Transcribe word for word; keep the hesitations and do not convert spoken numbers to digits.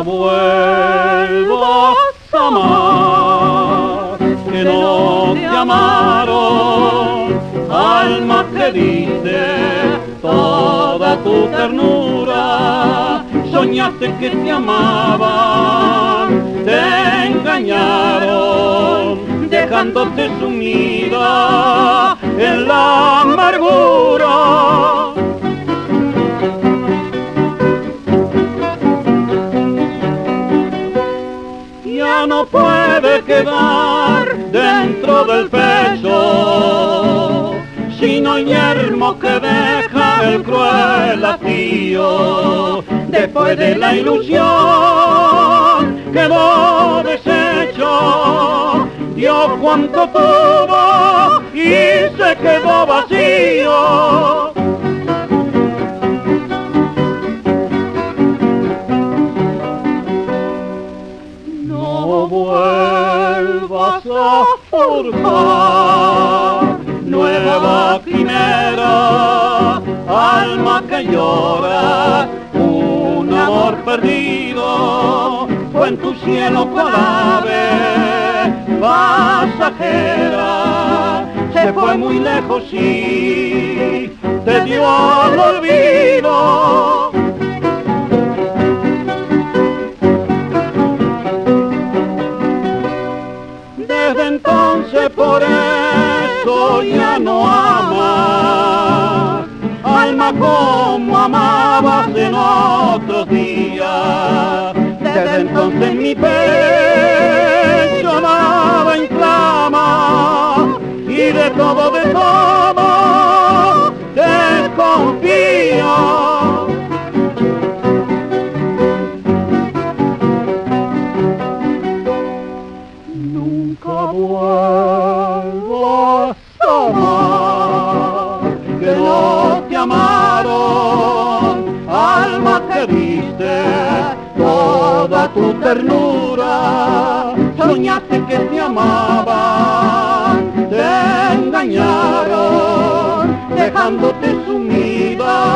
vuelvas a amar, que no te amaron, alma que diste toda tu ternura. Soñaste que te amaban, te engañaron, dejándote sumida en la amargura. Ya no puede quedar dentro del pecho, sino yermo que deja el cruel hastío. Después de la ilusión quedó deshecho, dio cuanto tuvo y se quedó vacío. No vuelvas a forjar nueva quimera, alma que llora un amor perdido. Fue en tu cielo cual ave pasajera, se fue muy lejos y te dio al olvido. Desde entonces por eso ya no amas, alma como amabas en otros días. Desde entonces mi pecho nada inflama y de todo, de todo desconfío. Nunca vuelvas a amar, que no te amaron, alma que diste toda tu ternura. Soñaste que te amaban, te engañaron, dejándote sumida